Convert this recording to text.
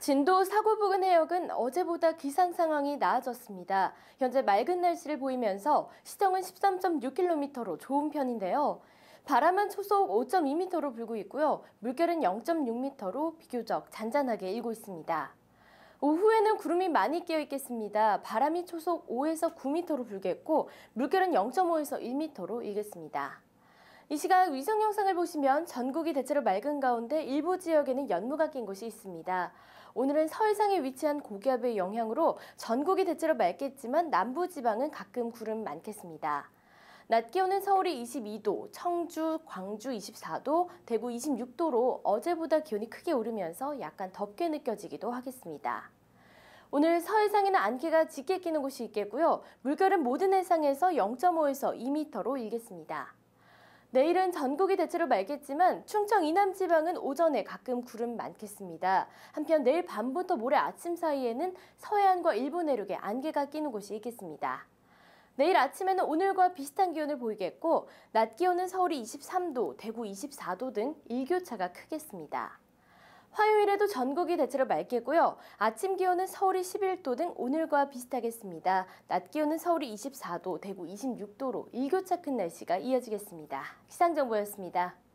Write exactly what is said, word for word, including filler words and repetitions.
진도 사고 부근 해역은 어제보다 기상 상황이 나아졌습니다. 현재 맑은 날씨를 보이면서 시정은 십삼 점 육 킬로미터로 좋은 편인데요. 바람은 초속 오 점 이 미터로 불고 있고요. 물결은 영 점 육 미터로 비교적 잔잔하게 일고 있습니다. 오후에는 구름이 많이 끼어 있겠습니다. 바람이 초속 오에서 구 미터로 불겠고 물결은 영 점 오에서 일 미터로 일겠습니다. 이 시각 위성 영상을 보시면 전국이 대체로 맑은 가운데 일부 지역에는 연무가 낀 곳이 있습니다. 오늘은 서해상에 위치한 고기압의 영향으로 전국이 대체로 맑겠지만 남부지방은 가끔 구름 많겠습니다. 낮 기온은 서울이 이십이 도, 청주, 광주 이십사 도, 대구 이십육 도로 어제보다 기온이 크게 오르면서 약간 덥게 느껴지기도 하겠습니다. 오늘 서해상에는 안개가 짙게 끼는 곳이 있겠고요. 물결은 모든 해상에서 영 점 오에서 이 미터로 일겠습니다. 내일은 전국이 대체로 맑겠지만 충청 이남 지방은 오전에 가끔 구름 많겠습니다. 한편 내일 밤부터 모레 아침 사이에는 서해안과 일부 내륙에 안개가 끼는 곳이 있겠습니다. 내일 아침에는 오늘과 비슷한 기온을 보이겠고 낮 기온은 서울이 이십삼 도, 대구 이십사 도 등 일교차가 크겠습니다. 화요일에도 전국이 대체로 맑겠고요. 아침 기온은 서울이 십일 도 등 오늘과 비슷하겠습니다. 낮 기온은 서울이 이십사 도, 대구 이십육 도로 일교차 큰 날씨가 이어지겠습니다. 기상정보였습니다.